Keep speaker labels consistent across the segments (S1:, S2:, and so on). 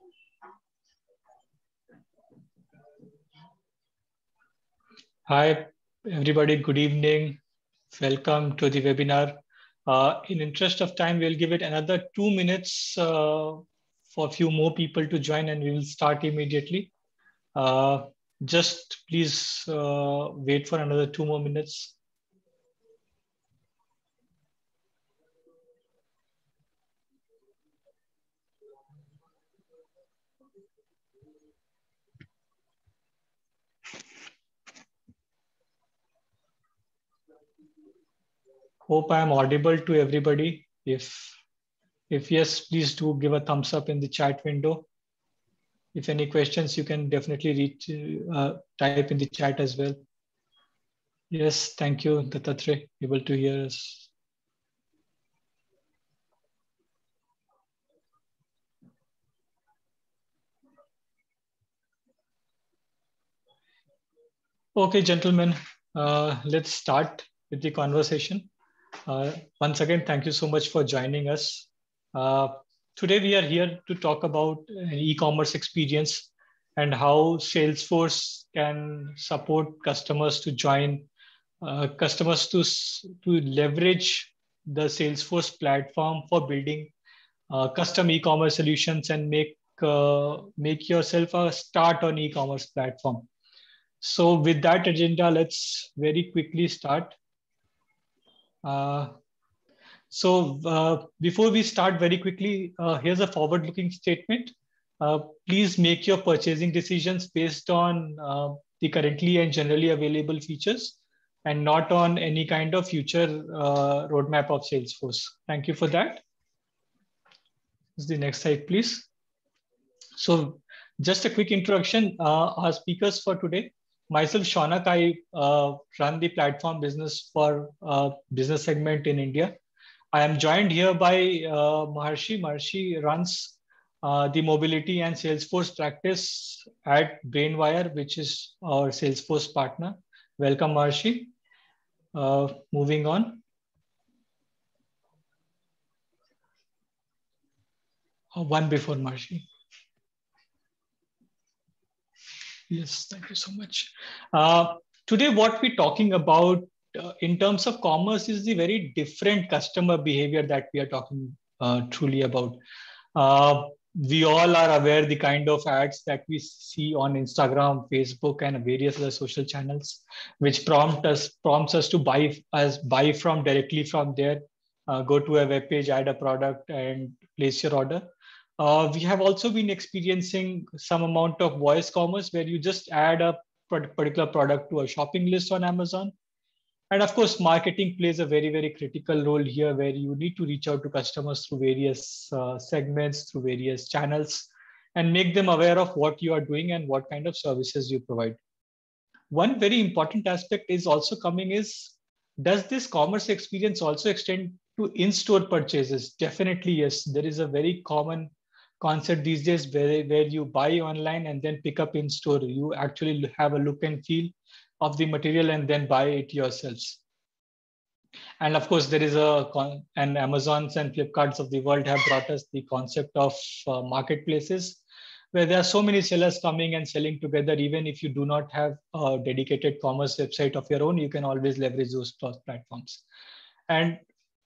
S1: Hi, everybody. Good evening. Welcome to the webinar. In interest of time, we'll give it another 2 minutes for a few more people to join, and we will start immediately. Just please wait for another 2 more minutes. Hope I am audible to everybody. If yes, please do give a thumbs up in the chat window. If any questions, you can definitely type in the chat as well. Yes, thank you, Dattatreya, able to hear us. Okay, gentlemen, let's start with the conversation. Once again, thank you so much for joining us. Today, we are here to talk about an e-commerce experience and how Salesforce can support customers to join, customers to leverage the Salesforce platform for building custom e-commerce solutions and make yourself a start on e-commerce platform. So with that agenda, let's very quickly start. Before we start very quickly, here's a forward-looking statement. Please make your purchasing decisions based on the currently and generally available features and not on any kind of future roadmap of Salesforce. Thank you for that. This is the next slide, please. So just a quick introduction, our speakers for today. Myself, Shaunak, I run the platform business for business segment in India. I am joined here by Maharshi. Maharshi runs the mobility and Salesforce practice at Brainwire, which is our Salesforce partner. Welcome, Maharshi. Moving on. One before Maharshi. Yes, thank you so much. Today, what we're talking about in terms of commerce is the very different customer behavior that we are talking truly about. We all are aware the kind of ads that we see on Instagram, Facebook, and various other social channels, which prompts us to buy from directly from there. Go to a web page, add a product, and place your order. We have also been experiencing some amount of voice commerce where you just add a particular product to a shopping list on Amazon. And of course, marketing plays a very, very critical role here where you need to reach out to customers through various segments, through various channels, and make them aware of what you are doing and what kind of services you provide. One very important aspect is also coming is, does this commerce experience also extend to in-store purchases? Definitely, yes. There is a very common concept these days where you buy online and then pick up in store. You actually have a look and feel of the material and then buy it yourselves. And of course, there is and Amazons and Flipkarts of the world have brought us the concept of marketplaces, where there are so many sellers coming and selling together. Even if you do not have a dedicated commerce website of your own, you can always leverage those platforms. And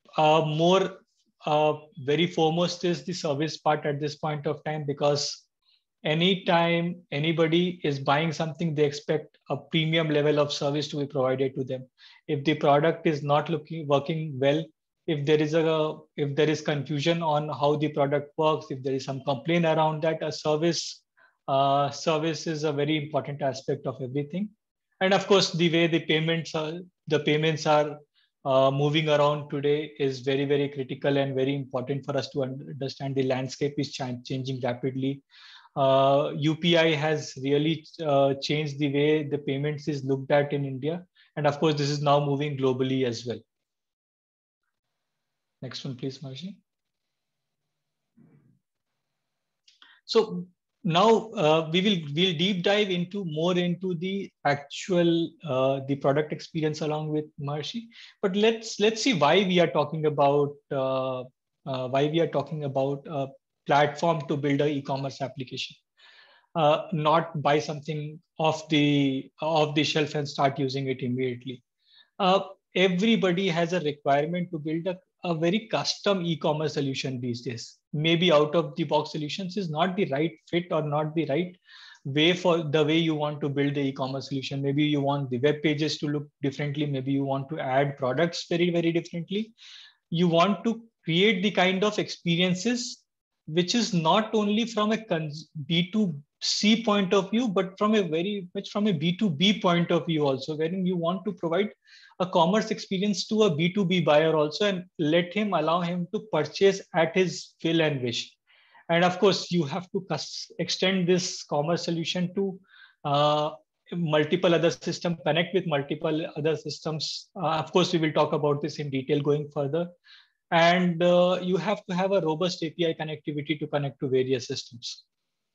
S1: very foremost is the service part at this point of time, because anytime anybody is buying something, they expect a premium level of service to be provided to them. If the product is not working well, if there is confusion on how the product works, if there is some complaint around that, a service is a very important aspect of everything. And of course, the way the payments are moving around today is very, very critical and very important for us to understand. The landscape is changing rapidly. UPI has really changed the way the payments is looked at in India. And of course, this is now moving globally as well. Next one, please, Maharshi. So now we'll deep dive more into the actual the product experience along with Maharshi. But let's see why we are talking about platform to build an e-commerce application. Not buy something off the shelf and start using it immediately. Uh, Everybody has a requirement to build a very custom e-commerce solution these days. Maybe out of the box solutions is not the right fit or not the right way for the way you want to build the e-commerce solution. Maybe you want the web pages to look differently. Maybe you want to add products very, very differently. You want to create the kind of experiences which is not only from a B2C point of view, but from a very much from a B2B point of view also, wherein you want to provide a commerce experience to a B2B buyer also and allow him to purchase at his will and wish. And of course, you have to extend this commerce solution to multiple other systems, connect with multiple other systems. Of course, we will talk about this in detail going further. And you have to have a robust API connectivity to connect to various systems.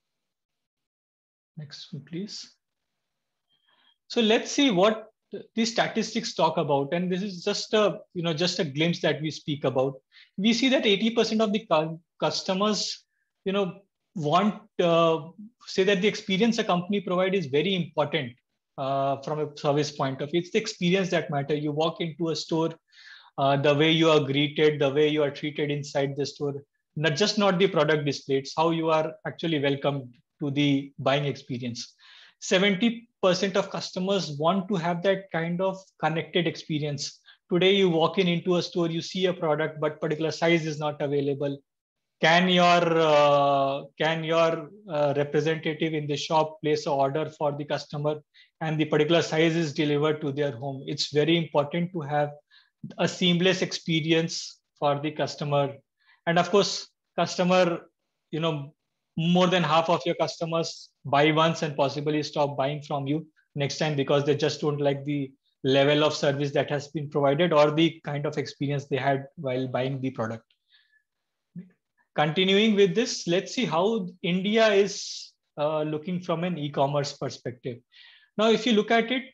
S1: Next one, please. So let's see what these statistics talk about. And this is just a glimpse that we speak about. We see that 80% of the customers, want say that the experience a company provide is very important from a service point of view. It's the experience that matter. You walk into a store, the way you are greeted, the way you are treated inside the store, not the product display, it's how you are actually welcomed to the buying experience. 70% of customers want to have that kind of connected experience. Today, you walk into a store, you see a product, but particular size is not available. Can your representative in the shop place an order for the customer and the particular size is delivered to their home? It's very important to have a seamless experience for the customer. And of course, customer, more than half of your customers buy once and possibly stop buying from you next time because they just don't like the level of service that has been provided or the kind of experience they had while buying the product. Continuing with this, let's see how India is looking from an e-commerce perspective. Now, if you look at it,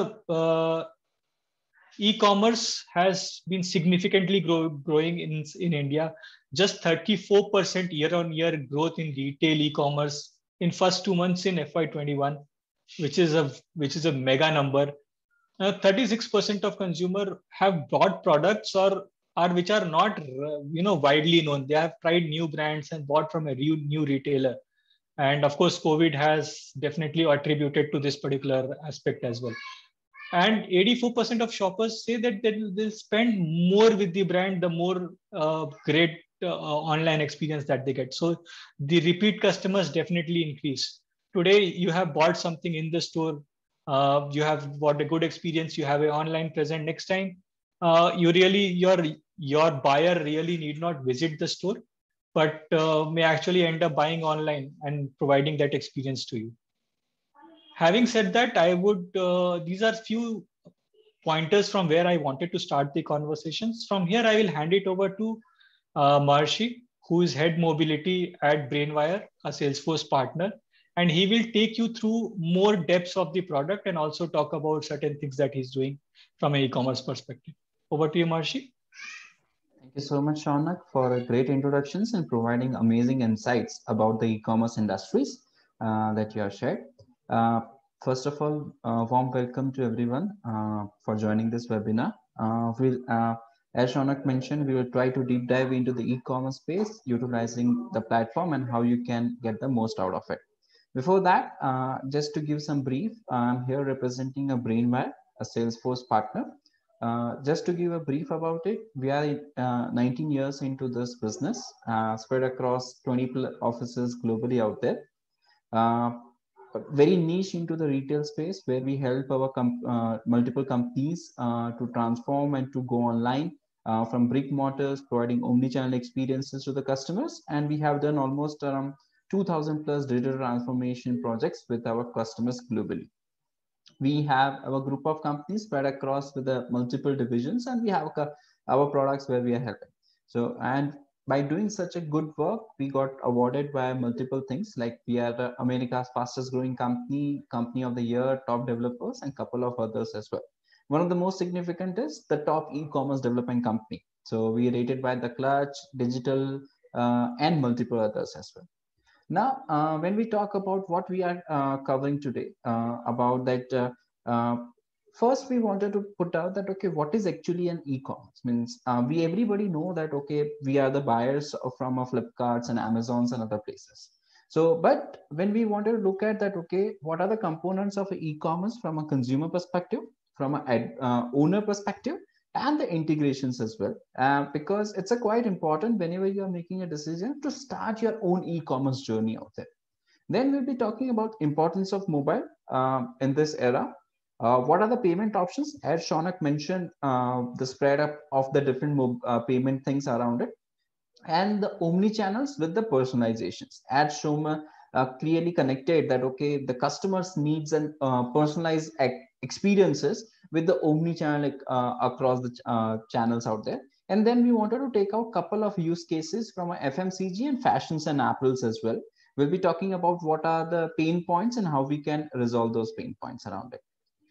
S1: e-commerce has been significantly growing in India. Just 34% year-on-year growth in retail e-commerce in first 2 months in FY21, which is a mega number. 36% of consumer have bought products which are not widely known. They have tried new brands and bought from a new retailer. And of course, COVID has definitely attributed to this particular aspect as well. And 84% of shoppers say that they'll spend more with the brand, the more great online experience that they get. So the repeat customers definitely increase. Today, you have bought something in the store, you have bought a good experience, you have an online present. Next time, your buyer really need not visit the store, but may actually end up buying online and providing that experience to you. Having said that, I would, these are few pointers from where I wanted to start the conversations. From here, I will hand it over to Maharshi, who is head mobility at Brainwire, a Salesforce partner. And he will take you through more depths of the product and also talk about certain things that he's doing from an e-commerce perspective. Over to you, Maharshi.
S2: Thank you so much, Shaunak, for great introductions and providing amazing insights about the e-commerce industries that you have shared. First of all, warm welcome to everyone for joining this webinar. As Shaunak mentioned, we will try to deep dive into the e-commerce space, utilizing the platform and how you can get the most out of it. Before that, just to give some brief, I'm here representing a Brainwire, a Salesforce partner. Just to give a brief about it, we are 19 years into this business, spread across 20 offices globally out there. Very niche into the retail space where we help our multiple companies to transform and to go online from brick mortars, providing omni-channel experiences to the customers. And we have done almost around 2,000 plus digital transformation projects with our customers globally. We have our group of companies spread across with the multiple divisions, and we have our products where we are helping. So, and by doing such a good work, we got awarded by multiple things, like we are America's fastest growing company of the year, top developers, and a couple of others as well. One of the most significant is the top e-commerce development company. So we are rated by the Clutch, Digital, and multiple others as well. Now, when we talk about what we are covering today, about that, first we wanted to put out that, okay, what is actually an e-commerce? Means we everybody know that, okay, we are the buyers from Flipkarts and Amazons and other places. So, but when we wanted to look at that, okay, what are the components of e-commerce from a consumer perspective, from an owner perspective, and the integrations as well, because it's a quite important whenever you are making a decision to start your own e-commerce journey out there. Then we'll be talking about importance of mobile in this era. What are the payment options? As Shaunak mentioned, the spread up of the different payment things around it, and the omni channels with the personalizations. As Shoma clearly connected that, okay, the customers needs and personalized experiences with the omni channel across the channels out there. And then we wanted to take out a couple of use cases from FMCG and fashions and apples as well. We'll be talking about what are the pain points and how we can resolve those pain points around it.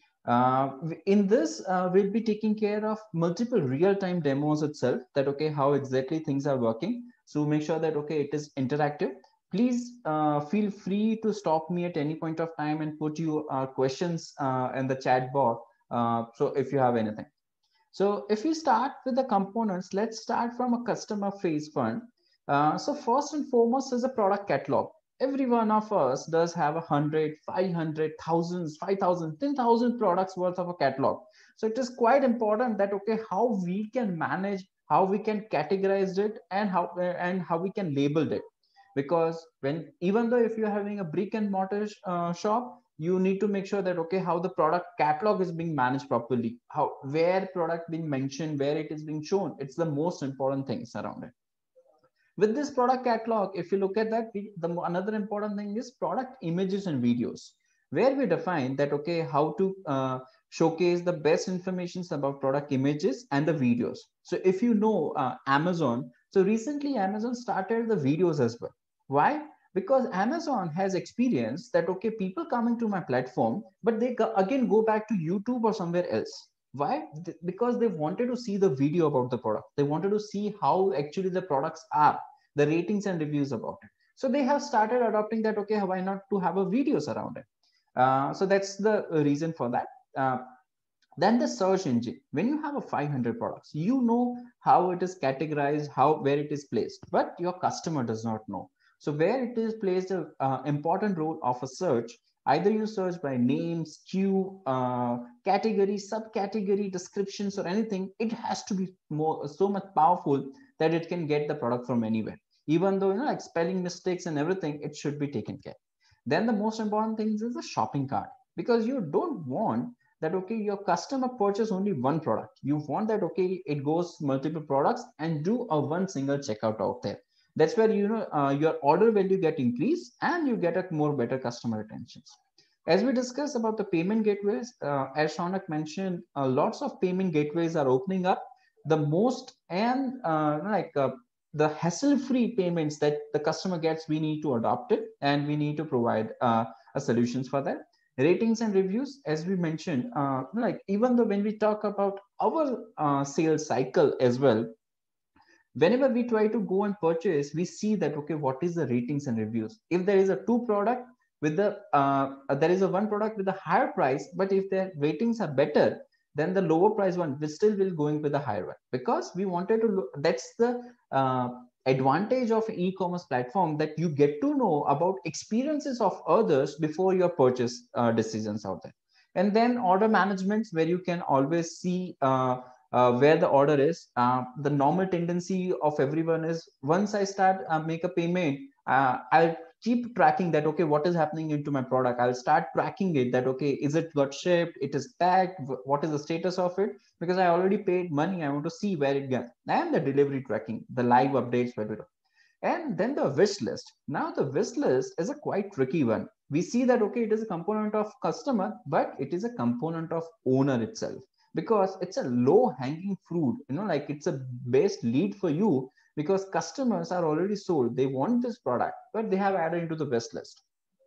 S2: In this, we'll be taking care of multiple real-time demos itself, that, okay, how exactly things are working. So make sure that, okay, it is interactive. Please feel free to stop me at any point of time and put your questions in the chat box. So if you have anything. So if you start with the components, let's start from a customer phase fund. So first and foremost is a product catalog. Every one of us does have 100, 500, thousands, 5,000, 10,000 products worth of a catalog. So it is quite important that, okay, how we can manage, how we can categorize it, and how we can label it. Because when, even though if you're having a brick and mortar shop, you need to make sure that, okay, how the product catalog is being managed properly, how, where product being mentioned, where it is being shown. It's the most important things around it. With this product catalog, if you look at that, another important thing is product images and videos, where we define that, okay, how to showcase the best informations about product images and the videos. So if you know Amazon, so recently Amazon started the videos as well. Why? Because Amazon has experienced that, okay, people coming to my platform, but they again go back to YouTube or somewhere else. Why? Because they wanted to see the video about the product. They wanted to see how actually the products are, the ratings and reviews about it. So they have started adopting that, okay, why not to have a videos around it? So that's the reason for that. Then the search engine. When you have a 500 products, you know how it is categorized, where it is placed, but your customer does not know. So where it is placed an important role of a search, either you search by name, SKU, category, subcategory, descriptions, or anything, it has to be so much powerful that it can get the product from anywhere. Even though, like spelling mistakes and everything, it should be taken care. Then the most important thing is the shopping cart, because you don't want that, okay, your customer purchase only one product. You want that, okay, it goes multiple products and do a one single checkout out there. That's where, your order value get increased and you get a more better customer retentions. As we discussed about the payment gateways, as Shaunak mentioned, lots of payment gateways are opening up. The most and the hassle-free payments that the customer gets, we need to adopt it and we need to provide a solutions for that. Ratings and reviews, as we mentioned, like even though when we talk about our sales cycle as well, whenever we try to go and purchase, we see that, okay, what is the ratings and reviews? If there is a two product with the there is a one product with a higher price, but if their ratings are better, then the lower price one we still will going with the higher one, because we wanted to look, that's the advantage of e-commerce platform, that you get to know about experiences of others before your purchase decisions out there. And then order management, where you can always see where the order is. The normal tendency of everyone is, once I start make a payment, I'll keep tracking that, okay, what is happening into my product. I'll start tracking it, that, okay, is it got shipped, it is packed, what is the status of it, because I already paid money, I want to see where it got. And the delivery tracking, the live updates, and then the wish list. Now the wish list is a quite tricky one. We see that, okay, it is a component of customer, but it is a component of owner itself, because it's a low hanging fruit, like it's a best lead for you, because customers are already sold, they want this product, but they have added into the wish list.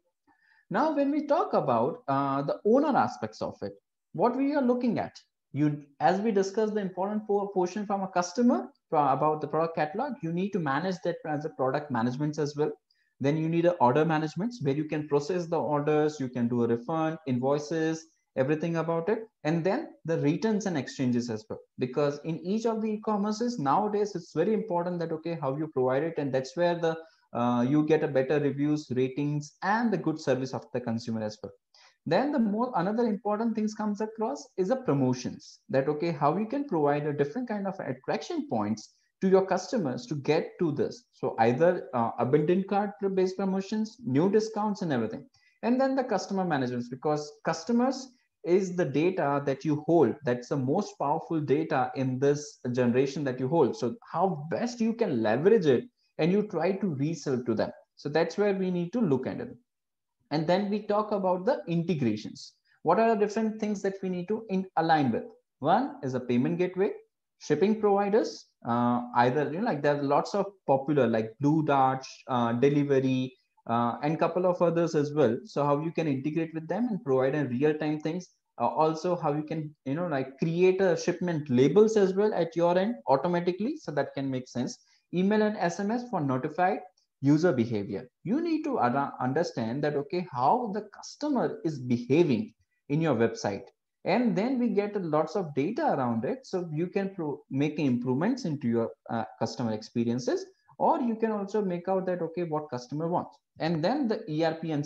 S2: Now when we talk about the owner aspects of it, what we are looking at, as we discussed the important portion from a customer, about the product catalog, you need to manage that as a product management as well. Then you need a order management where you can process the orders, you can do a refund, invoices, everything about it. And then the returns and exchanges as well, because in each of the e-commerces nowadays, it's very important that, okay, how you provide it. And that's where the you get a better reviews, ratings, and the good service of the consumer as well. Then the more another important things comes across is the promotions, that, okay, how you can provide a different kind of attraction points to your customers to get to this. So either abundant cart based promotions, new discounts, and everything. And then the customer management, because customers is the data that you hold. That's the most powerful data in this generation that you hold. So how best you can leverage it and you try to resell to them. So that's where we need to look at it. And then we talk about the integrations. What are the different things that we need to align with? One is a payment gateway, shipping providers, either, like there are lots of popular like Blue Dart, Delivery, and couple of others as well. So how you can integrate with them and provide a real-time things. Also how you can, like create a shipment labels as well at your end automatically. So that can make sense. Email and SMS for notified user behavior. You need to understand that, okay, how the customer is behaving in your website. And then we get lots of data around it. So you can make improvements into your customer experiences, or you can also make out that, okay, what customer wants. And then the ERP and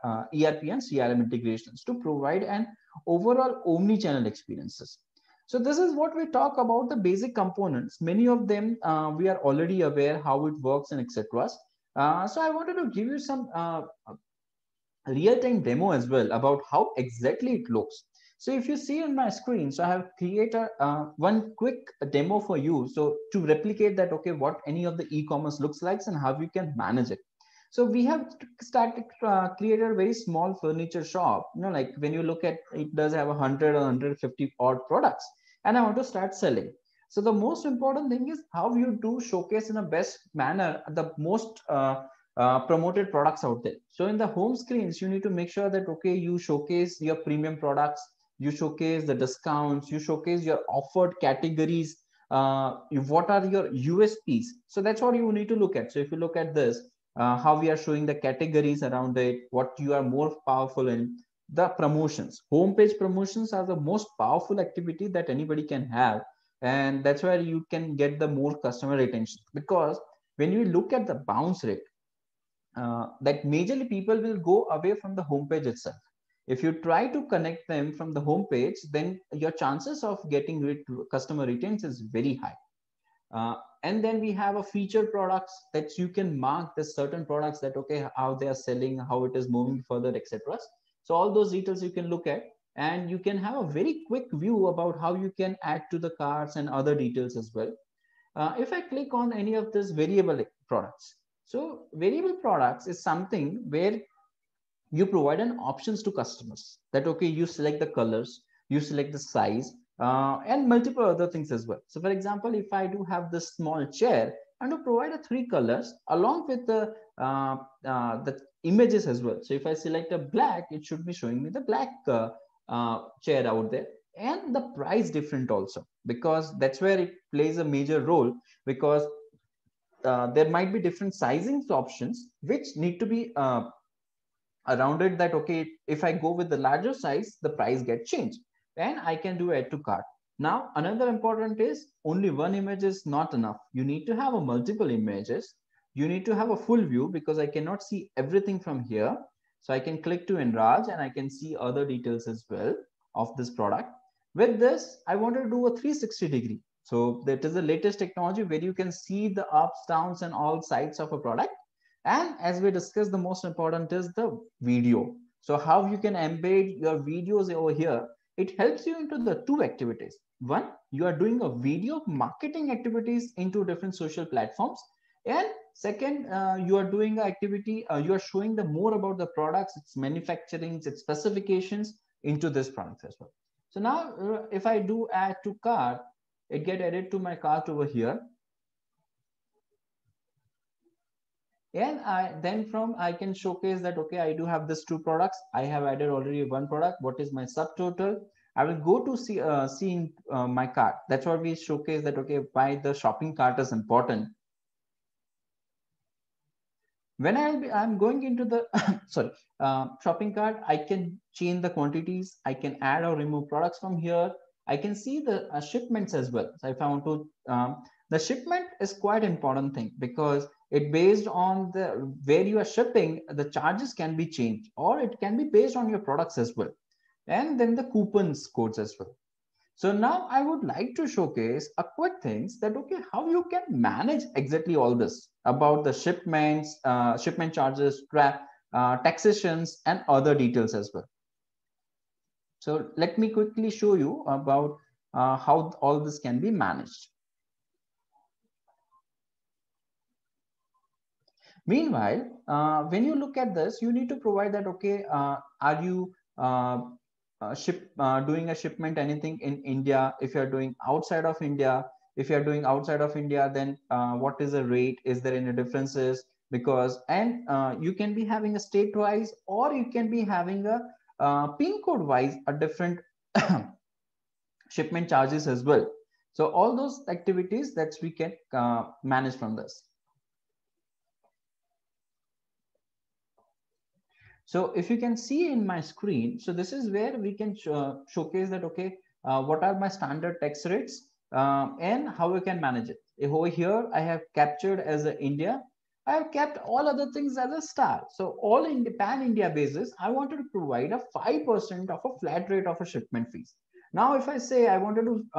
S2: CRM integrations to provide an overall omni-channel experiences. So this is what we talk about, the basic components. Many of them we are already aware how it works and etc. So I wanted to give you some real-time demo as well about how exactly it looks. So if you see on my screen, so I have created one quick demo for you. So to replicate that, okay, what any of the e-commerce looks like and how you can manage it. So we have started created a very small furniture shop. Like when you look at it, does have 100 or 150 odd products, and I want to start selling. So the most important thing is how you do showcase in a best manner the most promoted products out there. So in the home screens, you need to make sure that, okay, you showcase your premium products, you showcase the discounts, you showcase your offered categories, what are your USPs. So that's what you need to look at. So if you look at this, how we are showing the categories around it, what you are more powerful in, the promotions. Homepage promotions are the most powerful activity that anybody can have. And that's where you can get the more customer retention, because when you look at the bounce rate, that majorly people will go away from the homepage itself. If you try to connect them from the homepage, then your chances of getting customer retains is very high. And then we have a featured products that you can mark the certain products that, okay, how they are selling, how it is moving further, etc. So all those details you can look at, and you can have a very quick view about how you can add to the carts and other details as well. If I click on any of these variable products, so variable products is something where you provide an options to customers that, okay, you select the colors, you select the size, and multiple other things as well. So for example, if I do have this small chair, and to provide a 3 colors along with the images as well. So if I select a black, it should be showing me the black chair out there, and the price different also, because that's where it plays a major role, because there might be different sizings options which need to be around it, that, okay, if I go with the larger size, the price gets changed, and I can do add to cart. Now another important is only one image is not enough. You need to have a multiple images. You need to have a full view, because I cannot see everything from here. So I can click to enlarge, and I can see other details as well of this product. With this, I want to do a 360-degree. So that is the latest technology where you can see the ups, downs, and all sides of a product. And as we discussed, the most important is the video. So how you can embed your videos over here. It helps you into the two activities. One, you are doing a video marketing activities into different social platforms. And second, you are doing an activity, you are showing the more about the products, its manufacturing, its specifications into this product as well. So now if I do add to cart, it get added to my cart over here. And I can showcase that, okay, I do have this 2 products. I have added already 1 product. What is my subtotal? I will go to see my cart. That's what we showcase that, okay, why the shopping cart is important. When I'm going into the sorry shopping cart, I can change the quantities. I can add or remove products from here. I can see the shipments as well. So if I want to, the shipment is quite important thing, because it based on the where you are shipping, the charges can be changed, or it can be based on your products as well, and then the coupons codes as well. So now I would like to showcase a quick things that, okay, how you can manage exactly all this about the shipments, shipment charges, taxations, and other details as well. So let me quickly show you about how all this can be managed. Meanwhile, when you look at this, you need to provide that, okay, are you doing a shipment anything in India? If you're doing outside of India, if you're doing outside of India, then what is the rate? Is there any differences? Because, and you can be having a state wise, or you can be having a pin code wise, a different shipment charges as well. So all those activities that we can manage from this. So if you can see in my screen, so this is where we can showcase that, okay, what are my standard tax rates and how we can manage it. If over here, I have captured as a India, I have kept all other things as a star. So all in the pan-India basis, I wanted to provide a 5% of a flat rate of a shipment fees. Now, if I say I wanted to,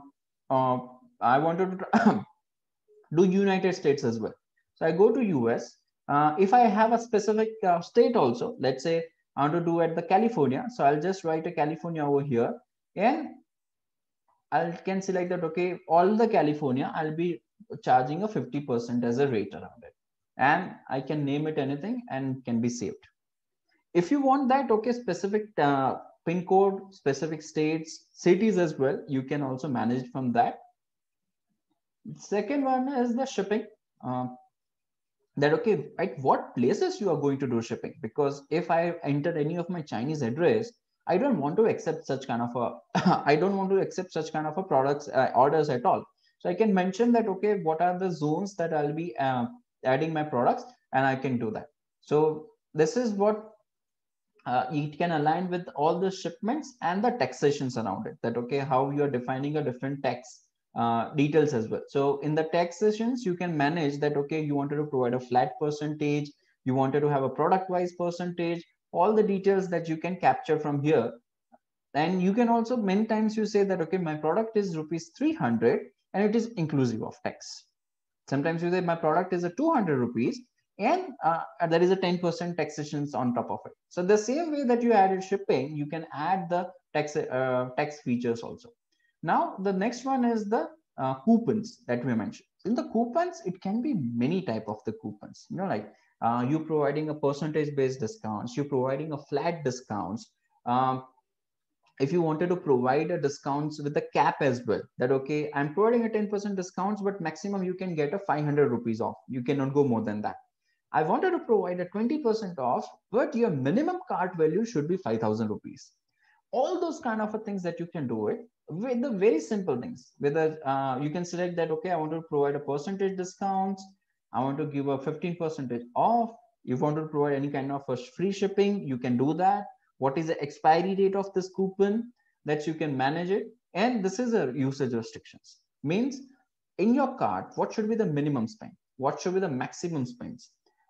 S2: do United States as well. So I go to US. If I have a specific state also, let's say I want to do at the California, so I'll just write a California over here, and I can select that, okay, all the California, I'll be charging a 50% as a rate around it, and I can name it anything and can be saved. If you want that, okay, specific pin code, specific states, cities as well, you can also manage from that. Second one is the shipping. That, okay, at what places you are going to do shipping, because if I enter any of my Chinese address, I don't want to accept such kind of a I don't want to accept such kind of a products orders at all. So I can mention that, okay, what are the zones that I'll be adding my products, and I can do that. So this is what it can align with all the shipments and the taxations around it, that, okay, how you are defining a different tax details as well. So in the taxations, you can manage that, okay, you wanted to provide a flat percentage, you wanted to have a product wise percentage, all the details that you can capture from here. And you can also, many times you say that, okay, my product is rupees 300 and it is inclusive of tax. Sometimes you say my product is a 200 rupees and there is a 10% taxations on top of it. So the same way that you added shipping, you can add the tax features also. Now, the next one is the coupons that we mentioned. In the coupons, it can be many type of the coupons, you know, like you providing a percentage based discounts, you providing a flat discounts. If you wanted to provide a discounts with a cap as well, that, okay, I'm providing a 10% discounts, but maximum you can get a 500 rupees off. You cannot go more than that. I wanted to provide a 20% off, but your minimum cart value should be 5,000 rupees. All those kind of things that you can do it with the very simple things. Whether you can select that, okay, I want to provide a percentage discounts, I want to give a 15% off. If you want to provide any kind of a free shipping, you can do that. What is the expiry date of this coupon, that you can manage it. And this is a usage restrictions, means in your cart, what should be the minimum spend, what should be the maximum spends.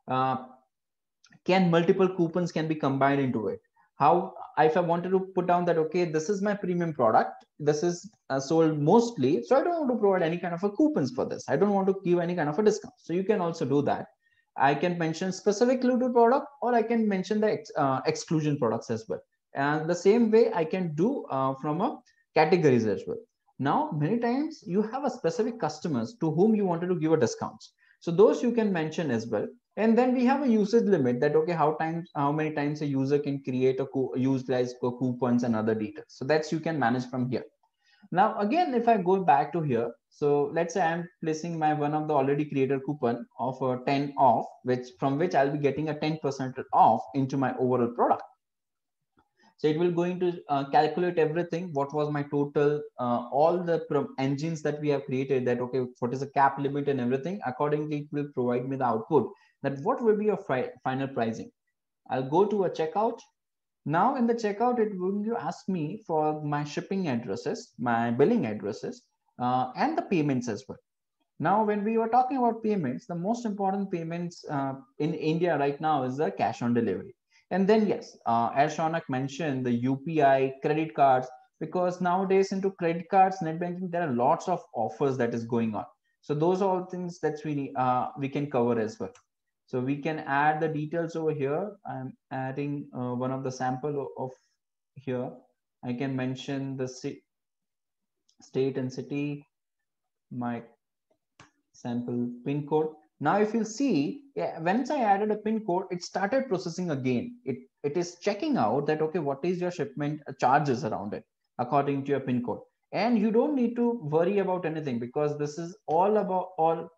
S2: Can multiple coupons can be combined into it. How, if I wanted to put down that, okay, this is my premium product, this is sold mostly, so I don't want to provide any kind of a coupons for this, I don't want to give any kind of a discount, so you can also do that. I can mention specific included product, or I can mention the exclusion products as well. And the same way I can do from a categories as well. Now, many times you have a specific customers to whom you wanted to give a discounts. So those you can mention as well. And then we have a usage limit that, okay, how many times a user can create a utilize coupons and other details. So that's you can manage from here. Now, again, if I go back to here, so let's say I'm placing my one of the already created coupon of 10 off, which from which I'll be getting a 10% off into my overall product. So it will going to calculate everything. What was my total, all the engines that we have created, that okay, what is the cap limit and everything. Accordingly, it will provide me the output that what will be your final pricing. I'll go to a checkout. Now in the checkout, it will ask me for my shipping addresses, my billing addresses, and the payments as well. Now, when we were talking about payments, the most important payments in India right now is the cash on delivery. And then, yes, as Shaunak mentioned, the UPI, credit cards, because nowadays into credit cards, net banking, there are lots of offers that is going on. So those are all things that we can cover as well. So we can add the details over here. I'm adding one of the sample of here. I can mention the state and city, my sample pin code. Now, if you see, yeah, once I added a pin code, it started processing again. It is checking out that, okay, what is your shipment charges around it according to your pin code. And you don't need to worry about anything, because this is all about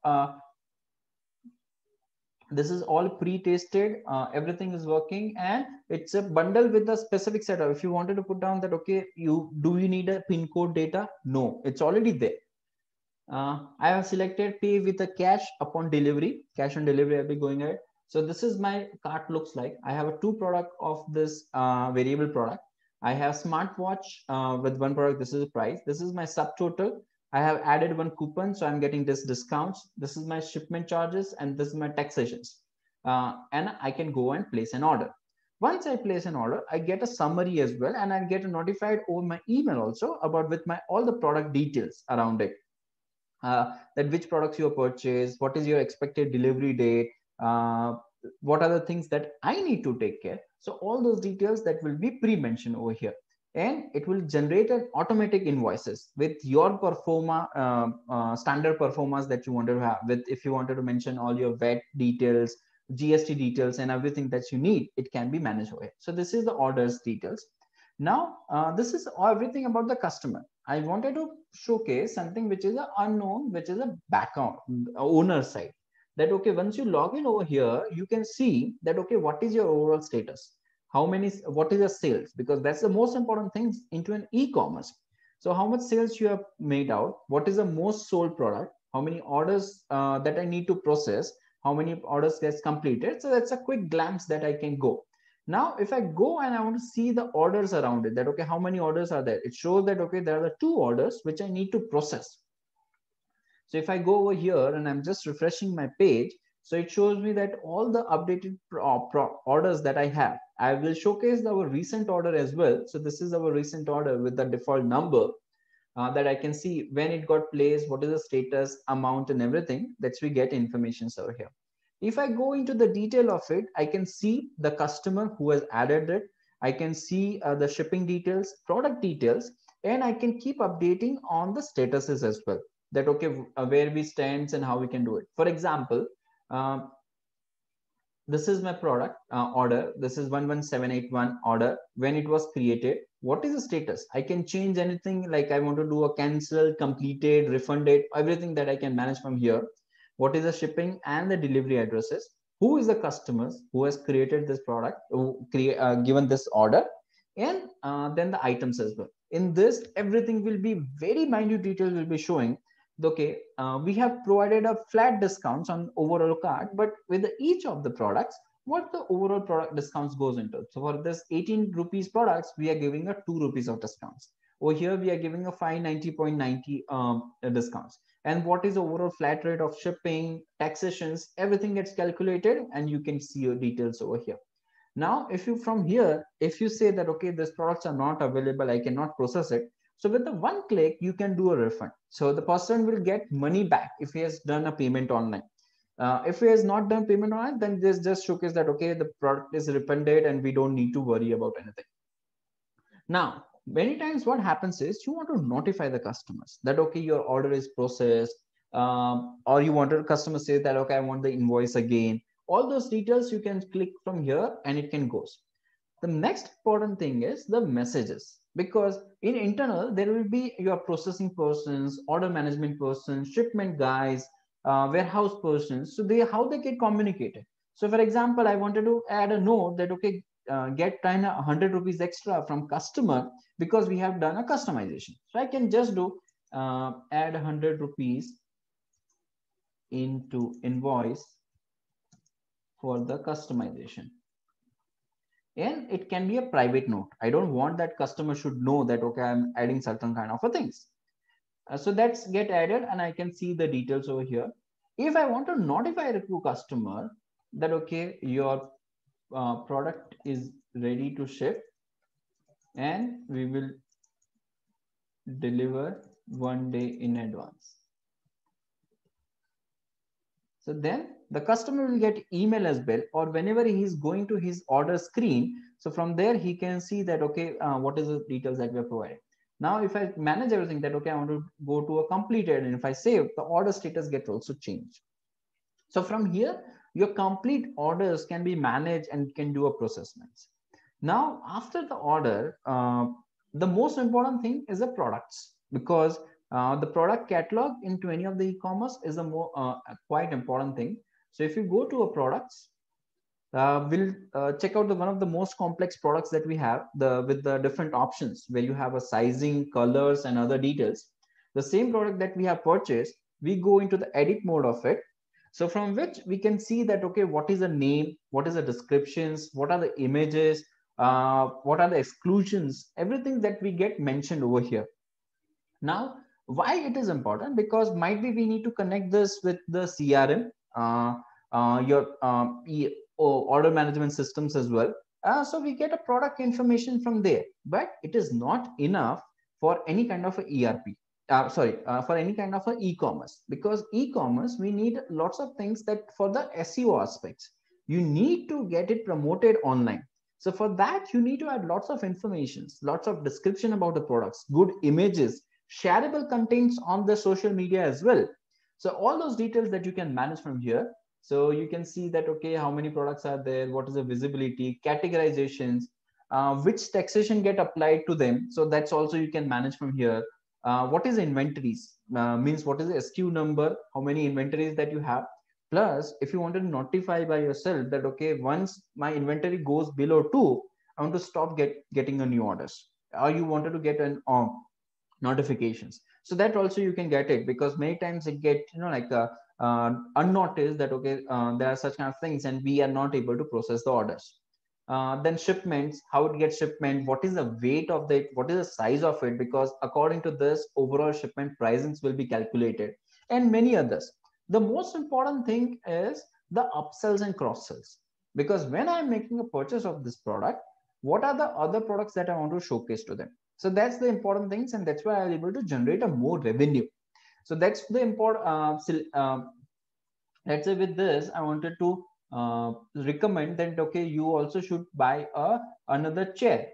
S2: this is all pre-tested. Everything is working, and it's a bundle with the specific setup. If you wanted to put down that, okay, you need a pin code data? No, it's already there. I have selected pay with a cash upon delivery. Cash on delivery, I'll be going ahead. So this is my cart looks like. I have a 2 product of this variable product. I have smartwatch with 1 product. This is the price. This is my subtotal. I have added 1 coupon, so I'm getting this discounts. This is my shipment charges, and this is my taxations. And I can go and place an order. Once I place an order, I get a summary as well, and I get notified over my email also about with my all the product details around it. That which products you have purchased, what is your expected delivery date, what are the things that I need to take care. So all those details that will be pre-mentioned over here, and it will generate an automatic invoices with your performa, standard performance that you want to have. With if you wanted to mention all your VAT details, GST details, and everything that you need, it can be managed over here. So this is the orders details. Now, this is everything about the customer. I wanted to showcase something which is an unknown, which is a background owner side. That, okay, once you log in over here, you can see that, okay, what is your overall status? How many, what is the sales? Because that's the most important thing into an e-commerce. So how much sales you have made out? What is the most sold product? How many orders that I need to process? How many orders gets completed? So that's a quick glance that I can go. Now, if I go and I want to see the orders around it, that, okay, how many orders are there? It shows that, okay, there are the 2 orders which I need to process. So if I go over here and I'm just refreshing my page, so it shows me that all the updated orders that I have. I will showcase our recent order as well. So this is our recent order with the default number that I can see when it got placed, what is the status, amount, and everything. That's we get information over here. If I go into the detail of it, I can see the customer who has added it. I can see the shipping details, product details, and I can keep updating on the statuses as well. That, okay, where we stand and how we can do it. For example, this is my product order. This is 11781 order. When it was created, what is the status? I can change anything, like I want to do a cancel, completed, refunded, everything that I can manage from here. What is the shipping and the delivery addresses? Who is the customers who has created this product, who given this order, and then the items as well. In this, everything will be very minute details will be showing. Okay, we have provided a flat discounts on overall cart, but with each of the products, what the overall product discounts goes into. So for this 18 rupees products, we are giving a 2 rupees of discounts. Over here, we are giving a 590.90 discounts. And what is the overall flat rate of shipping, taxations, everything gets calculated, and you can see your details over here. Now, if you from here, if you say that, okay, these products are not available, I cannot process it. So with the 1 click, you can do a refund. So the person will get money back if he has done a payment online. If he has not done payment online, then this just showcase that, okay, the product is refunded and we don't need to worry about anything. Now, many times what happens is you want to notify the customers that, okay, your order is processed, or you want a customer say that, okay, I want the invoice again. All those details you can click from here and it can goes. The next important thing is the messages, because in internal, there will be your processing persons, order management persons, shipment guys, warehouse persons. So how they get communicated. So for example, I wanted to add a note that, okay, get 100 rupees extra from customer because we have done a customization. So I can just do add 100 rupees into invoice for the customization. And it can be a private note. I don't want that customer should know that, okay, I'm adding certain kind of a things. So that's get added and I can see the details over here. If I want to notify the customer that, okay, your product is ready to ship and we will deliver 1 day in advance. So then the customer will get email as well, or whenever he is going to his order screen. So from there, he can see that, okay, what is the details that we are providing. Now, if I manage everything that, okay, I want to go to a completed, and if I save, the order status gets also changed. So from here, your complete orders can be managed and can do a processments. Now, after the order, the most important thing is the products, because the product catalog into any of the e-commerce is a more quite important thing. So if you go to a products, we'll check out one of the most complex products that we have with the different options where you have a sizing, colors, and other details. The same product that we have purchased, we go into the edit mode of it. So from which we can see that, okay, what is the name, what is the descriptions, what are the images, what are the exclusions, everything that we get mentioned over here. Now, why it is important? Because might be we need to connect this with the CRM, your order management systems as well. So we get a product information from there, but it is not enough for any kind of a ERP. For any kind of a e-commerce, because e-commerce we need lots of things that for the SEO aspects, you need to get it promoted online. So for that, you need to add lots of informations, lots of description about the products, good images, shareable contents on the social media as well. So all those details that you can manage from here. So you can see that, okay, how many products are there, what is the visibility, categorizations, which taxation get applied to them. So that's also you can manage from here. What is inventories, means what is the SKU number, how many inventories that you have. Plus, if you want to notify by yourself that, okay, once my inventory goes below 2, I want to stop getting a new orders, or you wanted to get an notifications. So that also you can get it, because many times it get, like unnoticed that, okay, there are such kind of things and we are not able to process the orders. Then shipments, how it gets shipment, what is the weight of it, what is the size of it, because according to this, overall shipment pricings will be calculated, and many others. The most important thing is the upsells and cross sells, because when I'm making a purchase of this product, what are the other products that I want to showcase to them? So that's the important things, and that's why I'm able to generate a more revenue. So that's the important. Let's say with this, I wanted to recommend that, okay, you also should buy another chair.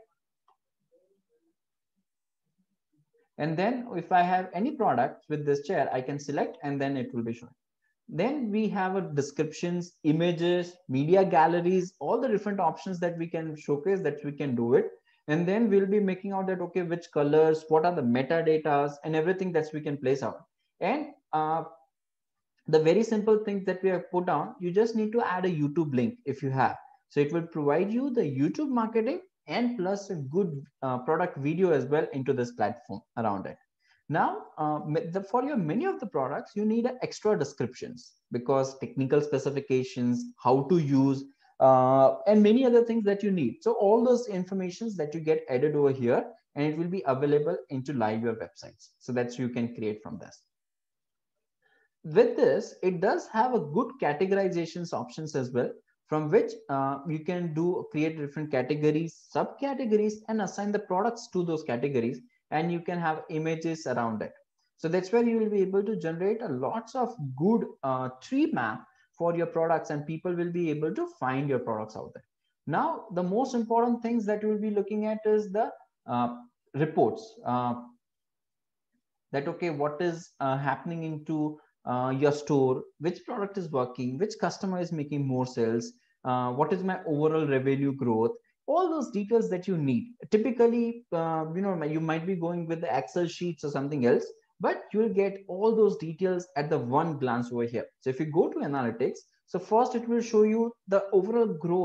S2: And then if I have any product with this chair, I can select and then it will be shown. Then we have a descriptions, images, media galleries, all the different options that we can showcase, that we can do it. And then we'll be making out that, okay, which colors, what are the metadatas and everything that we can place out. And the very simple things that we have put down, you just need to add a YouTube link if you have. So it will provide you the YouTube marketing and plus a good product video as well into this platform around it. Now, for your many of the products, you need extra descriptions, because technical specifications, how to use, and many other things that you need. So all those informations that you get added over here, and it will be available into live your websites. So that's you can create from this. With this, it does have a good categorizations options as well, from which you can create different categories, subcategories, and assign the products to those categories, and you can have images around it. So that's where you will be able to generate a lots of good tree map for your products, and people will be able to find your products out there. Now, the most important things that you will be looking at is the reports. That, okay, what is happening into your store, which product is working, which customer is making more sales, what is my overall revenue growth, all those details that you need. Typically, you might be going with the Excel sheets or something else, but you will get all those details at the one glance over here. So if you go to analytics, so first it will show you the overall growth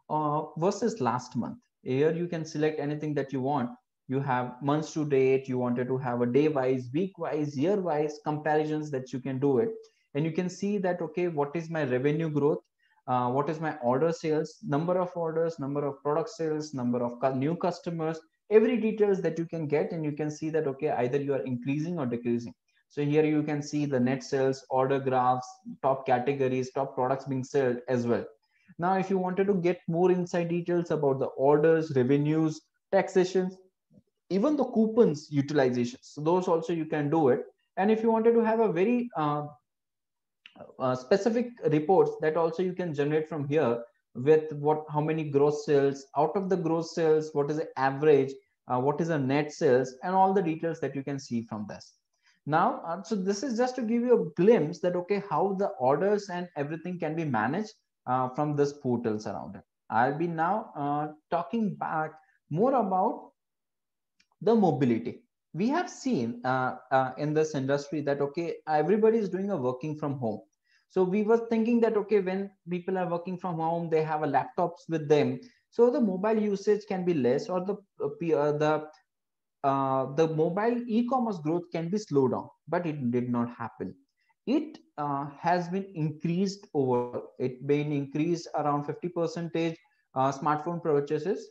S2: versus last month. Here you can select anything that you want. You have months to date, you wanted to have a day wise, week wise, year wise comparisons that you can do it. And you can see that, okay, what is my revenue growth? What is my order sales, number of orders, number of product sales, number of new customers, every details that you can get. And you can see that, okay, either you are increasing or decreasing. So here you can see the net sales, order graphs, top categories, top products being sold as well. Now, if you wanted to get more inside details about the orders, revenues, taxations, even the coupons utilizations, so those also you can do it. And if you wanted to have a very specific reports, that also you can generate from here with what, how many gross sales, out of the gross sales, what is the average, what is the net sales, and all the details that you can see from this. Now, so this is just to give you a glimpse that, okay, how the orders and everything can be managed from this portals around it. I'll be now talking back more about the mobility. We have seen in this industry that, okay, everybody is doing a working from home. So we were thinking that, okay, when people are working from home, they have a laptops with them, so the mobile usage can be less, or the mobile e-commerce growth can be slowed down. But it did not happen. It has been increased over, it been increased around 50 percentage smartphone purchases,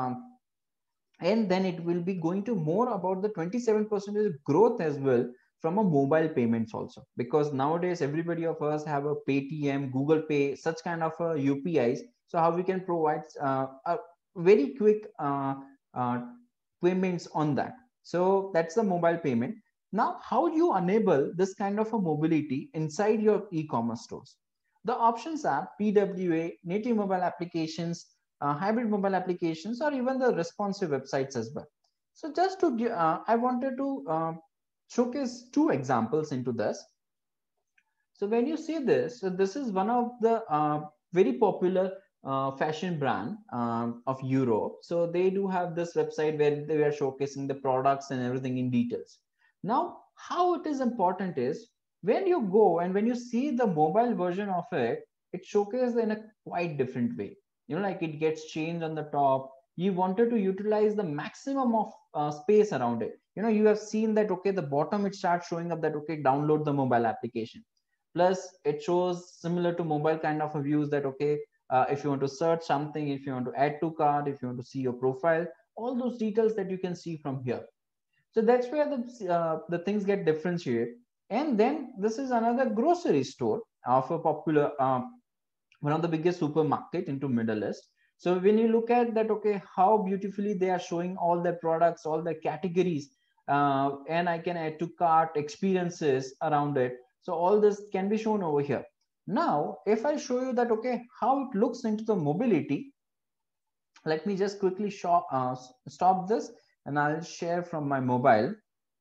S2: and then it will be going to more about the 27% growth as well from a mobile payments also, because nowadays everybody of us have a Paytm, Google Pay, such kind of UPIs. So how we can provide a very quick uh, payments on that. So that's the mobile payment. Now, how you enable this kind of a mobility inside your e-commerce stores? The options are PWA, native mobile applications, hybrid mobile applications, or even the responsive websites as well. So just to I wanted to showcase two examples into this. So when you see this, so this is one of the very popular fashion brand of Europe. So they do have this website where they are showcasing the products and everything in details. Now, how it is important is when you go and when you see the mobile version of it, it showcases in a quite different way. You know, like it gets changed on the top. You wanted to utilize the maximum of space around it. You know, you have seen that, okay, the bottom it starts showing up that, okay, download the mobile application. Plus it shows similar to mobile kind of a views that, okay, if you want to search something, if you want to add to cart, if you want to see your profile, all those details that you can see from here. So that's where the things get differentiated. And then this is another grocery store of a popular one of the biggest supermarket into Middle East. So when you look at that, okay, how beautifully they are showing all their products, all the categories, and I can add to cart experiences around it. So all this can be shown over here. Now, if I show you that, okay, how it looks into the mobility, let me just quickly stop this and I'll share from my mobile.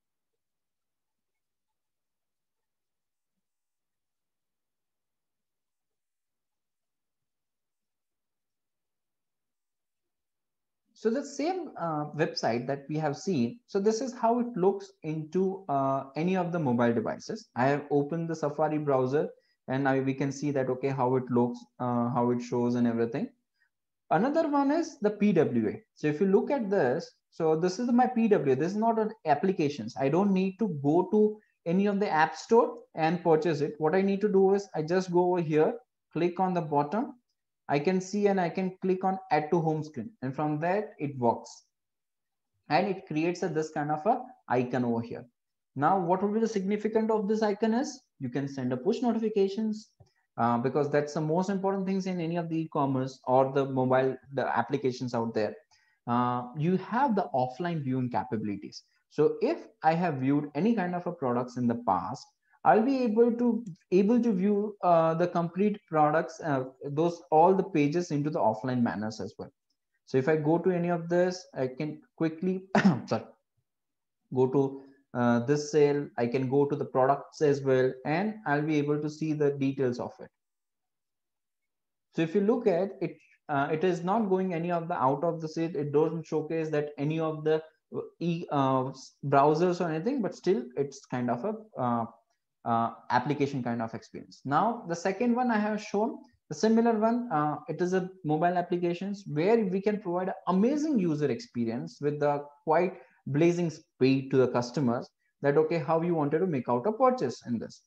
S2: So the same website that we have seen, so this is how it looks into any of the mobile devices. I have opened the Safari browser and now we can see that, okay, how it looks, how it shows and everything. Another one is the PWA. So if you look at this, so this is my PWA. This is not an applications. I don't need to go to any of the app store and purchase it. What I need to do is I just go over here, click on the bottom, I can see and I can click on add to home screen, and from that it works and it creates this kind of a icon over here. Now, what would be the significance of this icon is you can send a push notifications because that's the most important things in any of the e-commerce or the mobile the applications out there. You have the offline viewing capabilities. So if I have viewed any kind of a products in the past, I'll be able to view the complete products, those all the pages into the offline manners as well. So if I go to any of this, I can quickly sorry, go to this sale. I can go to the products as well, and I'll be able to see the details of it. So if you look at it, it is not going any of the out of the sale. It doesn't showcase that any of the browsers or anything, but still it's kind of a application kind of experience. Now, the second one I have shown, The similar one, it is a mobile applications where we can provide an amazing user experience with the quite blazing speed to the customers that, okay, how you wanted to make out a purchase in this.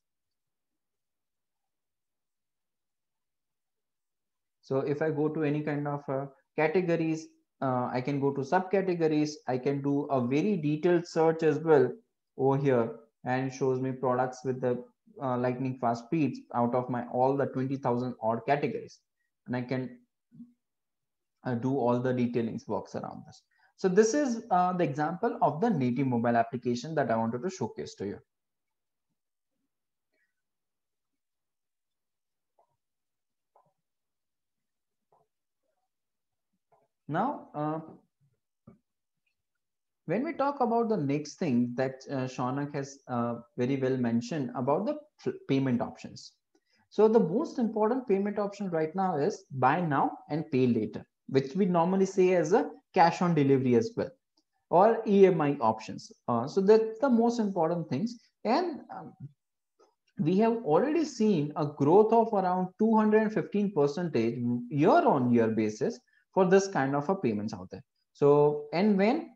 S2: So if I go to any kind of categories, I can go to subcategories. I can do a very detailed search as well over here, and shows me products with the lightning fast speeds out of my all the 20,000 odd categories, and I can do all the detailings works around this. So this is the example of the native mobile application that I wanted to showcase to you. Now, when we talk about the next thing that Shaunak has very well mentioned about the payment options. So the most important payment option right now is buy now and pay later, which we normally say as a cash on delivery as well, or EMI options. So that's the most important things. And we have already seen a growth of around 215% year on year basis for this kind of a payments out there. So, and when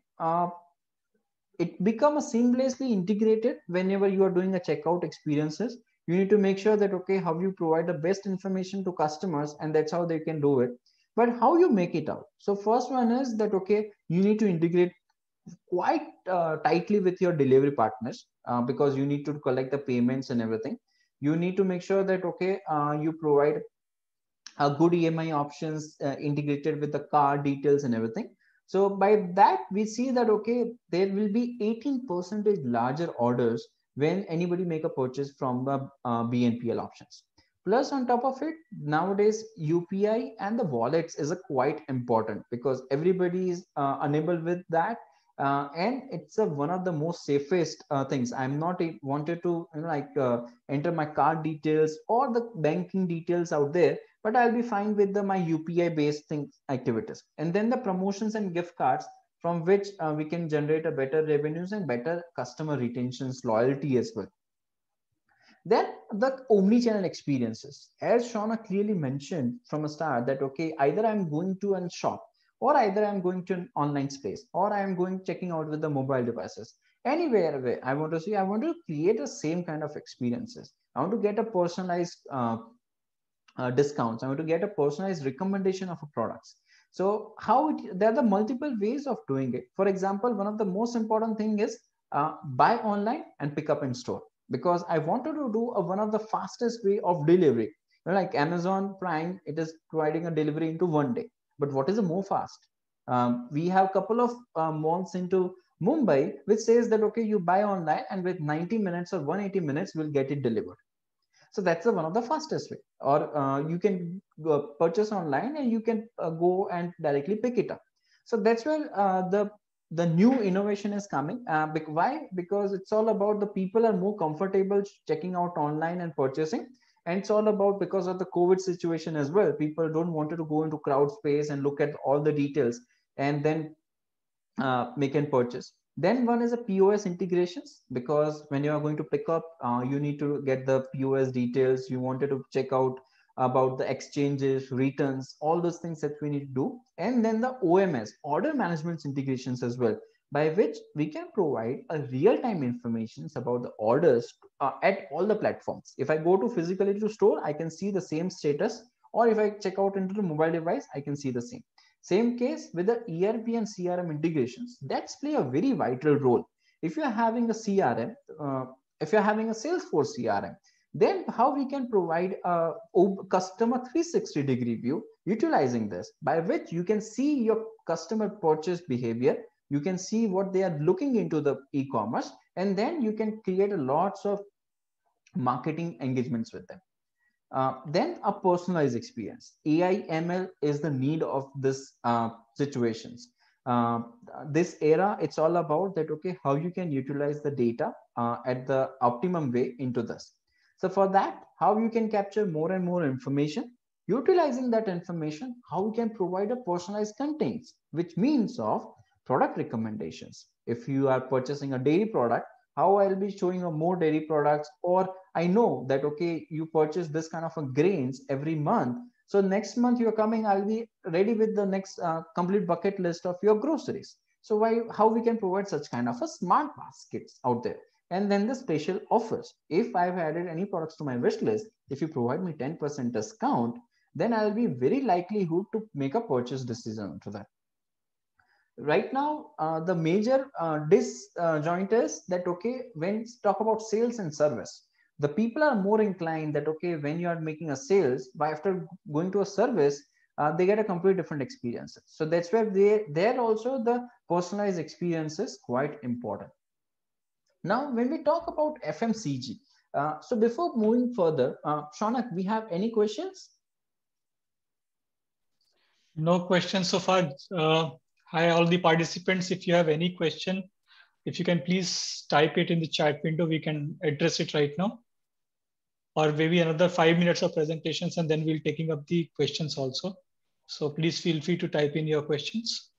S2: it becomes seamlessly integrated whenever you are doing a checkout experiences, you need to make sure that, okay, how you provide the best information to customers, and that's how they can do it. But how you make it out? So first one is that, okay, you need to integrate quite tightly with your delivery partners, because you need to collect the payments and everything. You need to make sure that, okay, you provide a good EMI options integrated with the card details and everything. So by that, we see that, okay, there will be 18% larger orders when anybody make a purchase from the BNPL options. Plus, on top of it, nowadays, UPI and the wallets is a quite important, because everybody is unable with that. And it's one of the most safest things. I'm not wanted to enter my card details or the banking details out there, but I'll be fine with my UPI based things activities. And then the promotions and gift cards, from which we can generate a better revenues and better customer retentions, loyalty as well. Then the omni-channel experiences, as Shauna clearly mentioned from a start, that, okay, either I'm going to a shop, or either I'm going to an online space, or I'm going checking out with the mobile devices. Anywhere I want to see, I want to create the same kind of experiences. I want to get a personalized discounts. I want to get a personalized recommendation of a products. So there are the multiple ways of doing it. For example, one of the most important thing is buy online and pick up in store, because I wanted to do one of the fastest way of delivery. Like Amazon Prime, it is providing a delivery into 1 day. But what is a more fast? We have a couple of malls into Mumbai, which says that, okay, you buy online and with 90 minutes or 180 minutes, we'll get it delivered. So that's one of the fastest way. Or you can purchase online and you can go and directly pick it up. So that's where the new innovation is coming. Why? Because it's all about the people are more comfortable checking out online and purchasing. And it's all about, because of the COVID situation as well, people don't want to go into crowd space and look at all the details and then make and purchase. Then one is a POS integrations, because when you are going to pick up, you need to get the POS details. You wanted to check out about the exchanges, returns, all those things that we need to do. And then the OMS, order management integrations as well, by which we can provide a real-time information about the orders at all the platforms. If I go to physically to store, I can see the same status, or if I check out into the mobile device, I can see the same. Same case with the ERP and CRM integrations. That's play a very vital role. If you're having a CRM, if you're having a Salesforce CRM, then how we can provide a customer 360-degree view utilizing this, by which you can see your customer purchase behavior. You can see what they are looking into the e-commerce, and then you can create a lots of marketing engagements with them. Then a personalized experience. AI ML is the need of this situations. This era, it's all about that, okay, how you can utilize the data at the optimum way into this. So for that, how you can capture more and more information, utilizing that information, how we can provide a personalized contents, which means of product recommendations. If you are purchasing a dairy product, how I'll be showing a more dairy products, or I know that, okay, you purchase this kind of a grains every month. So next month you're coming, I'll be ready with the next complete bucket list of your groceries. So how we can provide such kind of a smart baskets out there. And then the special offers. If I've added any products to my wish list, if you provide me 10% discount, then I'll be very likelihood to make a purchase decision to that. Right now, the major disjoint is that, okay, when talk about sales and service, the people are more inclined that, okay, when you are making a sales, by after going to a service, they get a completely different experiences. So that's where there also the personalized experience is quite important. Now, when we talk about FMCG, so before moving further, Shaunak, we have any questions?
S1: No questions so far. Hi, all the participants. If you have any question, if you can please type it in the chat window, we can address it right now. Or maybe another 5 minutes of presentations, and then we'll taking up the questions also. So please feel free to type in your questions.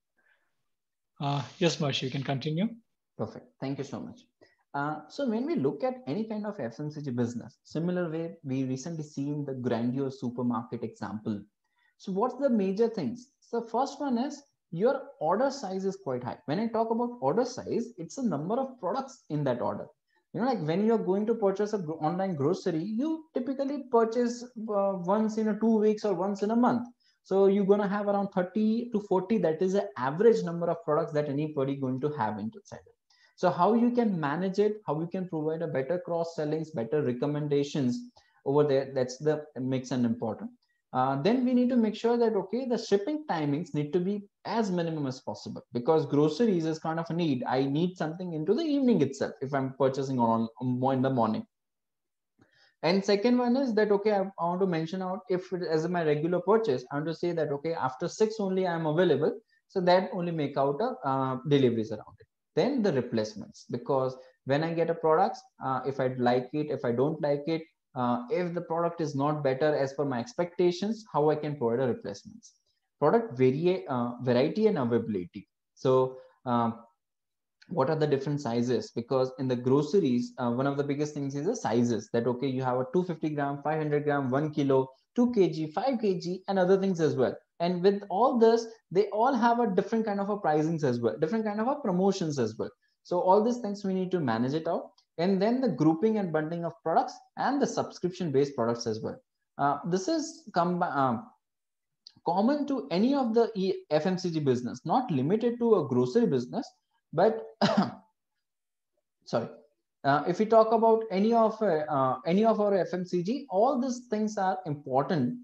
S1: Yes, Marsh, you can continue.
S2: Perfect. Thank you so much. So when we look at any kind of FMCG business, similar way, we recently seen the grandiose supermarket example. So what's the major things? So first one is your order size is quite high. When I talk about order size, it's a number of products in that order. You know, like when you're going to purchase a online grocery, you typically purchase once in a 2 weeks or once in a month. So you're going to have around 30 to 40. That is the average number of products that anybody going to have inside it. So how you can manage it, how you can provide a better cross sellings, better recommendations over there, that's the makes an important. Then we need to make sure that, okay, the shipping timings need to be as minimum as possible, because groceries is kind of a need. I need something into the evening itself if I'm purchasing on more in the morning. And second one is that, okay, I want to mention out, if it, as my regular purchase, I want to say that, okay, after 6 only I'm available. So that only make out a deliveries around it. Then the replacements, because when I get a product, if I like it, if I don't like it, if the product is not better as per my expectations, how I can provide a replacements. Product variety and availability. So what are the different sizes? Because in the groceries, one of the biggest things is the sizes, that, okay, you have a 250 gram, 500 gram, 1 kilo, 2 kg, 5 kg, and other things as well. And with all this, they all have a different kind of a pricings as well, different kind of a promotions as well. So all these things we need to manage it out. And then the grouping and bundling of products and the subscription based products as well. This is common to any of the FMCG business, not limited to a grocery business, but sorry, if we talk about any of our FMCG, all these things are important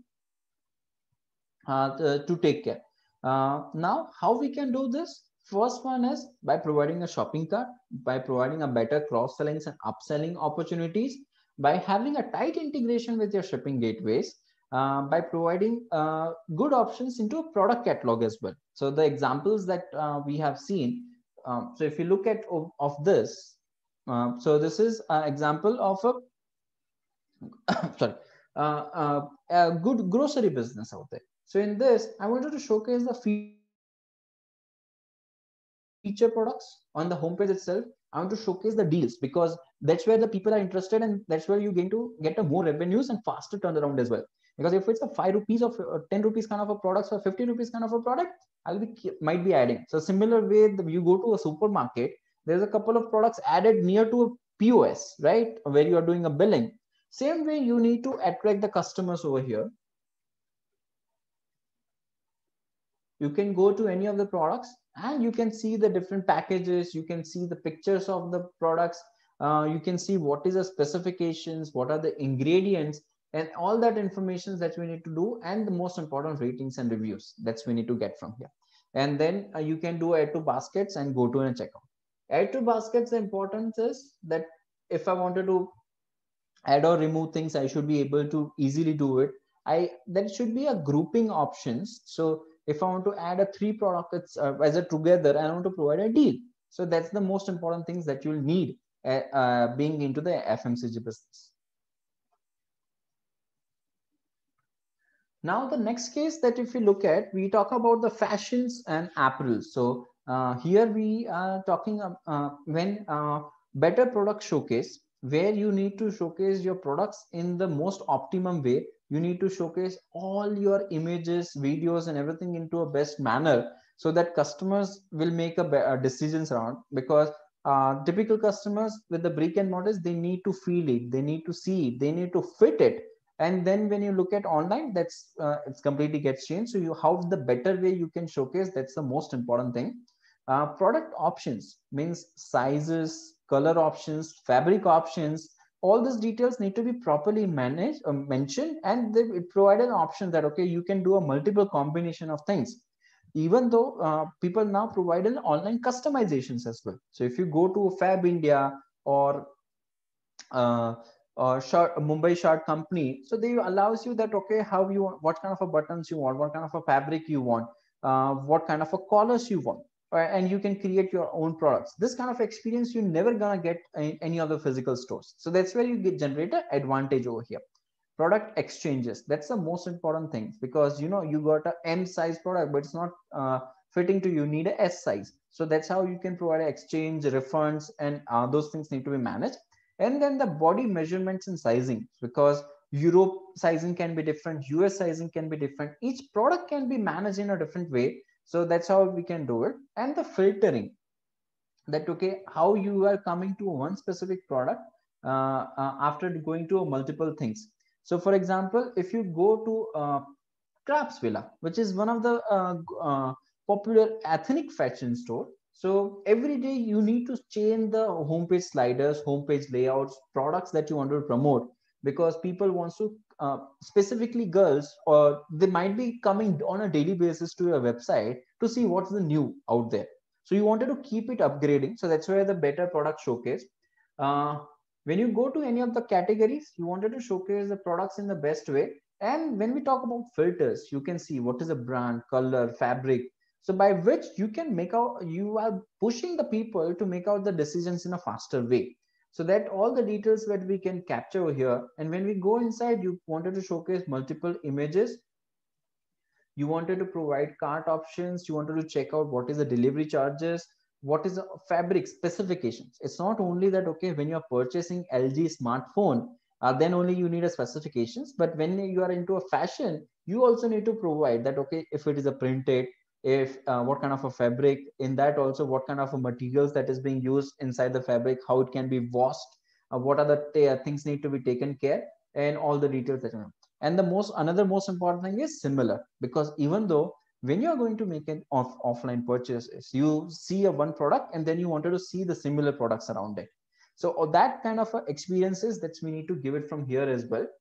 S2: to take care. Now, how we can do this? First one is by providing a shopping cart, by providing a better cross-selling and upselling opportunities, by having a tight integration with your shipping gateways, by providing good options into a product catalog as well. So the examples that we have seen, so if you look at of this, so this is an example of a sorry, a good grocery business out there. So in this, I wanted to showcase the feature products on the homepage itself. I want to showcase the deals, because that's where the people are interested, and that's where you're going to get a more revenues and faster turnaround as well. Because if it's a 5 rupees or 10 rupees kind of a product or 50 rupees kind of a product, might be adding. So similar way, you go to a supermarket, there's a couple of products added near to a POS, right, where you are doing a billing. Same way, you need to attract the customers over here. You can go to any of the products and you can see the different packages. You can see the pictures of the products. You can see what is the specifications, what are the ingredients, and all that information that we need to do. And the most important, ratings and reviews that's we need to get from here. And then you can do add to baskets and go to a checkout. Add to baskets, the importance is that if I wanted to add or remove things, I should be able to easily do it. That should be a grouping options. So if I want to add a 3 products as a together, I want to provide a deal. So that's the most important things that you'll need being into the FMCG business. Now the next case that if we look at, we talk about the fashions and apparel. So here we are talking when better product showcase, where you need to showcase your products in the most optimum way, You need to showcase all your images, videos, and everything into a best manner so that customers will make decisions around. Because typical customers with the brick and mortars, they need to feel it, they need to see it, they need to fit it. And then when you look at online, that's it's completely gets changed. So you, how the better way you can showcase, that's the most important thing. Product options means sizes, color options, fabric options, all these details need to be properly managed, mentioned, and they provide an option that, okay, you can do a multiple combination of things. Even though people now provide an online customizations as well. So if you go to Fab India or uh, Mumbai Shirt Company, so they allows you that, okay, how you want, what kind of a buttons you want, what kind of a fabric you want, what kind of a collars you want, and you can create your own products. This kind of experience you're never gonna get in any other physical stores. So that's where you get generate an advantage over here. Product exchanges, that's the most important thing, because you know you got a M size product, but it's not fitting to you, need a S size. So that's how you can provide exchange, refunds, and those things need to be managed. And then the body measurements and sizing, because Europe sizing can be different, US sizing can be different, each product can be managed in a different way. So that's how we can do it. And the filtering, that, okay, how you are coming to one specific product after going to multiple things. So for example, if you go to Craftsvilla, which is one of the popular ethnic fashion store. So every day you need to change the homepage sliders, homepage layouts, products that you want to promote, because people want to, specifically girls, or they might be coming on a daily basis to your website to see what's the new out there. So you wanted to keep it upgrading. So that's where the better product showcase. Uh, when you go to any of the categories, you wanted to showcase the products in the best way. And when we talk about filters, you can see what is a brand, color, fabric. So by which you can make out, you are pushing the people to make out the decisions in a faster way. So that all the details that we can capture over here. And when we go inside, you wanted to showcase multiple images. You wanted to provide cart options. You wanted to check out what is the delivery charges, what is the fabric specifications. It's not only that, okay, when you're purchasing LG smartphone, then only you need a specifications. But when you are into a fashion, you also need to provide that, okay, if it is a printed, if what kind of a fabric in that, also what kind of a materials that is being used inside the fabric, how it can be washed, what are the things need to be taken care, and all the details that you know. And the another most important thing is similar, because even though when you are going to make an offline purchases, you see a one product and then you wanted to see the similar products around it. So that kind of experiences that we need to give it from here as well.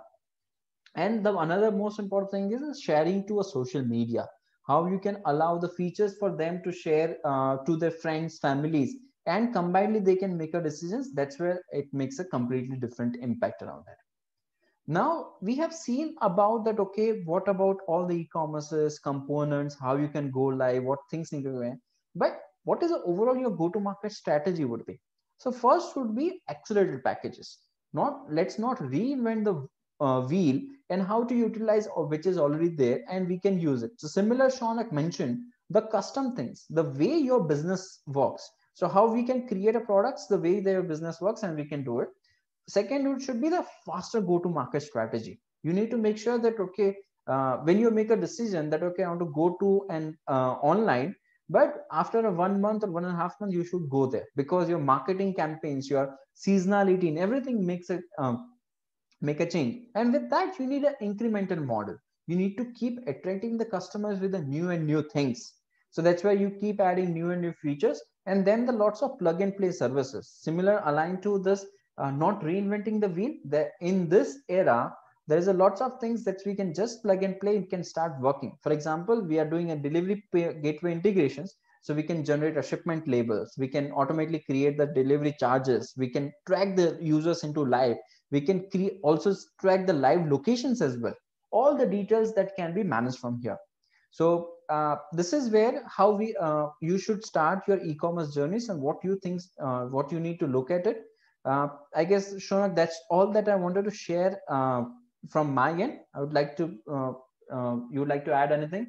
S2: And the another most important thing is sharing to a social media, how you can allow the features for them to share to their friends, families, and combinedly they can make a decisions. That's where it makes a completely different impact around that. Now we have seen about that, okay, what about all the e-commerces, components, how you can go live, what things need to be, but what is the overall your go-to-market strategy would be? So first would be accelerated packages. Let's not reinvent the wheel, and how to utilize which is already there and we can use it. So similar, Shaunak mentioned the custom things, the way your business works. So how we can create a products the way their business works and we can do it. Second, it should be the faster go-to-market strategy. You need to make sure that, okay, when you make a decision that, okay, I want to go to an online, but after a 1 month or 1.5 months, you should go there, because your marketing campaigns, your seasonality, and everything makes it make a change. And with that, you need an incremental model. You need to keep attracting the customers with the new and new things. So that's why you keep adding new and new features, and then the lots of plug and play services similar aligned to this, not reinventing the wheel. That in this era, there is a lots of things that we can just plug and play. It can start working. For example, we are doing a delivery gateway integrations, so we can generate a shipment labels, we can automatically create the delivery charges, we can track the users into live, we can also track the live locations as well, all the details that can be managed from here. So this is where how we you should start your e-commerce journeys, and what you think, what you need to look at it. I guess, Shonak, that's all that I wanted to share from my end. I would like to you would like to add anything?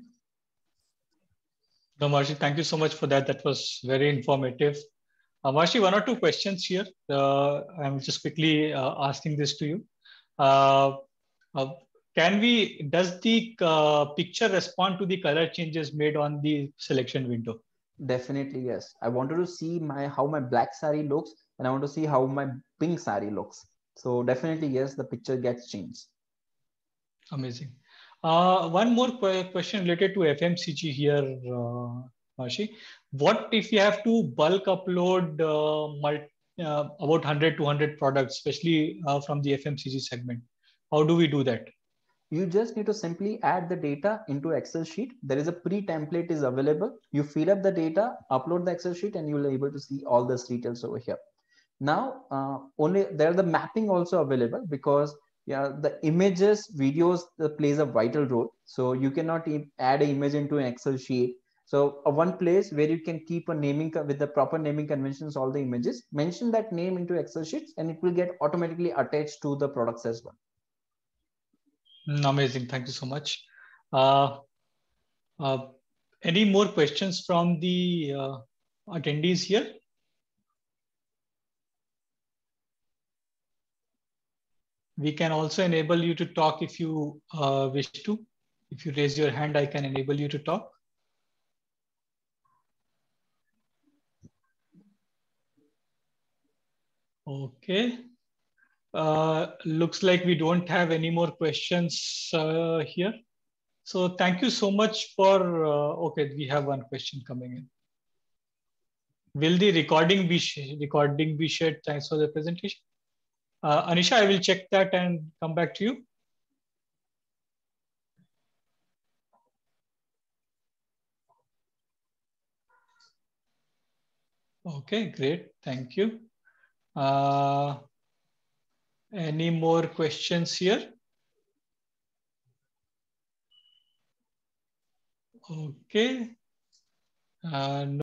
S1: No, Marshi, thank you so much for that. That was very informative. Marshi, one or two questions here. I'm just quickly asking this to you. Uh, does the picture respond to the color changes made on the selection window?
S2: Definitely, yes. I wanted to see how my black sari looks, and I want to see how my pink sari looks. So definitely, yes, the picture gets changed.
S1: Amazing. One more question related to FMCG here, Mashi. What if you have to bulk upload about 100 to 100 products, especially from the FMCG segment? How do we do that?
S2: You just need to simply add the data into Excel sheet. There is a pre-template is available. You feed up the data, upload the Excel sheet, and you will be able to see all those details over here. Now, only there the mapping also available, because the images, videos plays a vital role. So you cannot add an image into an Excel sheet. So one place where you can keep a naming with the proper naming conventions, all the images, mention that name into Excel sheets, and it will get automatically attached to the products as well.
S1: Amazing. Thank you so much. Uh, uh, any more questions from the attendees here? We can also enable you to talk if you wish to. If you raise your hand, I can enable you to talk. Okay. Looks like we don't have any more questions here. So thank you so much for, okay, we have one question coming in. Will the recording be shared? Thanks for the presentation. Anisha, I will check that and come back to you. Okay, great. Thank you. Any more questions here? Okay.